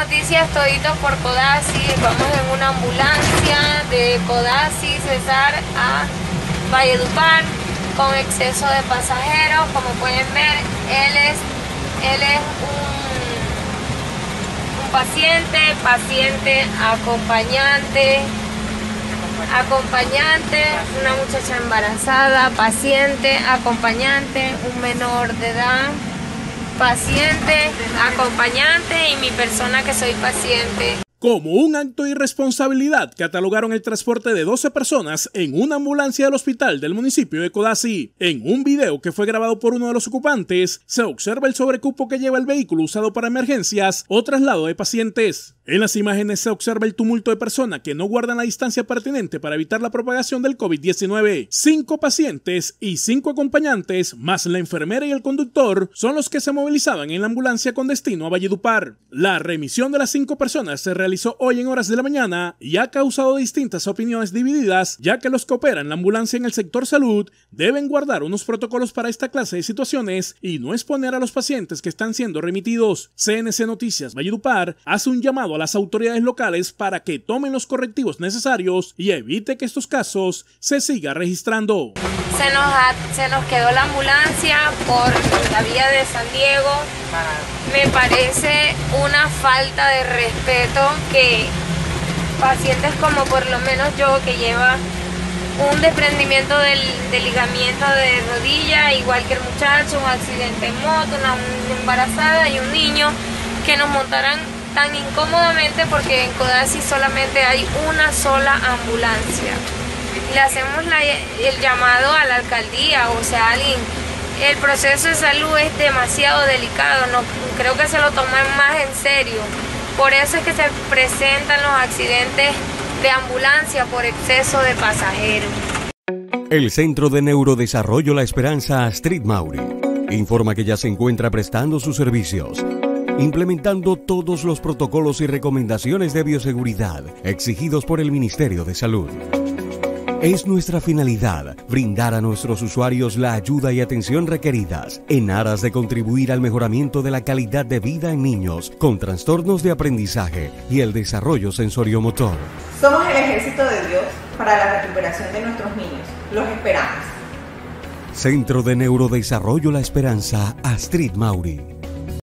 noticias toditos por Codazzi. Vamos en una ambulancia de Codazzi, Cesar a Valledupar con exceso de pasajeros. Como pueden ver, él es un paciente, acompañante, una muchacha embarazada, paciente, acompañante, un menor de edad, paciente, acompañante y mi persona que soy paciente. Como un acto de irresponsabilidad, catalogaron el transporte de 12 personas en una ambulancia del hospital del municipio de Codazzi. En un video que fue grabado por uno de los ocupantes, se observa el sobrecupo que lleva el vehículo usado para emergencias o traslado de pacientes. En las imágenes se observa el tumulto de personas que no guardan la distancia pertinente para evitar la propagación del COVID-19. 5 pacientes y 5 acompañantes, más la enfermera y el conductor, son los que se movilizaban en la ambulancia con destino a Valledupar. La remisión de las 5 personas se realizó hoy en horas de la mañana y ha causado distintas opiniones divididas, ya que los que operan la ambulancia en el sector salud deben guardar unos protocolos para esta clase de situaciones y no exponer a los pacientes que están siendo remitidos. CNC Noticias Valledupar hace un llamado a las autoridades locales para que tomen los correctivos necesarios y evite que estos casos se sigan registrando. Se nos quedó la ambulancia por la vía de San Diego. Me parece una falta de respeto que pacientes como por lo menos yo, que lleva un desprendimiento del ligamiento de rodilla, igual que el muchacho, un accidente en moto, una embarazada y un niño, que nos montaran tan incómodamente porque en Codazzi solamente hay una sola ambulancia. Le hacemos el llamado a la alcaldía, o sea, alguien. El proceso de salud es demasiado delicado, no creo que se lo tomen más en serio. Por eso es que se presentan los accidentes de ambulancia por exceso de pasajeros. El Centro de Neurodesarrollo La Esperanza Astrid Mauri informa que ya se encuentra prestando sus servicios, implementando todos los protocolos y recomendaciones de bioseguridad exigidos por el Ministerio de Salud. Es nuestra finalidad brindar a nuestros usuarios la ayuda y atención requeridas en aras de contribuir al mejoramiento de la calidad de vida en niños con trastornos de aprendizaje y el desarrollo sensoriomotor. Somos el ejército de Dios para la recuperación de nuestros niños. Los esperamos. Centro de Neurodesarrollo La Esperanza Astrid Mauri.